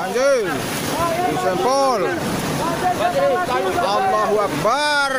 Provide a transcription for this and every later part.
Banjir, disempol. Allahu Akbar.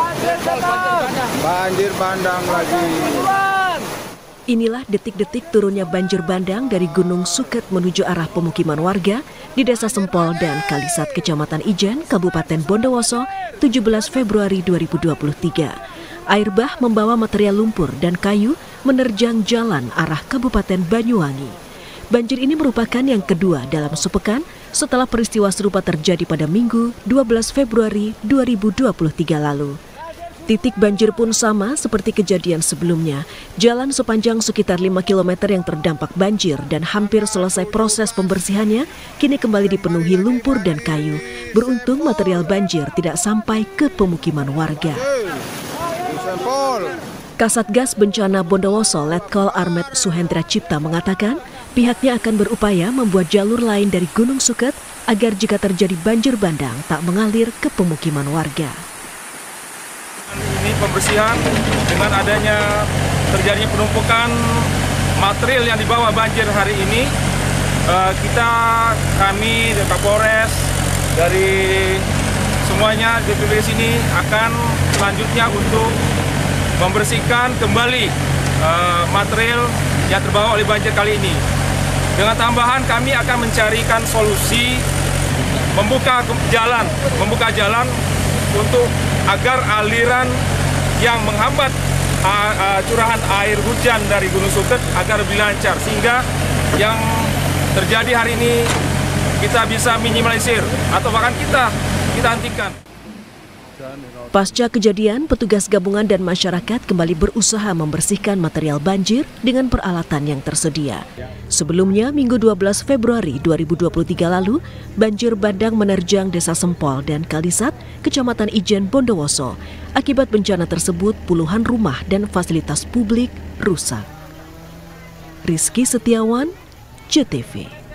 Banjir bandang lagi. Inilah detik-detik turunnya banjir bandang dari Gunung Suket menuju arah pemukiman warga di Desa Sempol dan Kalisat, Kecamatan Ijen, Kabupaten Bondowoso, 17 Februari 2023. Air bah membawa material lumpur dan kayu menerjang jalan arah Kabupaten Banyuwangi. Banjir ini merupakan yang kedua dalam sepekan setelah peristiwa serupa terjadi pada Minggu 12 Februari 2023 lalu. Titik banjir pun sama seperti kejadian sebelumnya. Jalan sepanjang sekitar 5 km yang terdampak banjir dan hampir selesai proses pembersihannya, kini kembali dipenuhi lumpur dan kayu. Beruntung material banjir tidak sampai ke pemukiman warga. Kasatgas Bencana Bondowoso Letkol Armet Suhendra Cipta mengatakan pihaknya akan berupaya membuat jalur lain dari Gunung Suket agar jika terjadi banjir bandang tak mengalir ke pemukiman warga. Ini pembersihan dengan adanya terjadinya penumpukan material yang dibawa banjir hari ini, kami dari Kapolres, dari semuanya BPBD sini akan selanjutnya untuk membersihkan kembali material yang terbawa oleh banjir kali ini. Dengan tambahan kami akan mencarikan solusi membuka jalan untuk agar aliran yang menghambat curahan air hujan dari Gunung Suket agar lebih lancar, sehingga yang terjadi hari ini kita bisa minimalisir atau bahkan kita hentikan. Pasca kejadian, petugas gabungan dan masyarakat kembali berusaha membersihkan material banjir dengan peralatan yang tersedia. Sebelumnya, Minggu 12 Februari 2023 lalu, banjir bandang menerjang Desa Sempol dan Kalisat, Kecamatan Ijen, Bondowoso. Akibat bencana tersebut, puluhan rumah dan fasilitas publik rusak. Rizky Setiawan, JTV.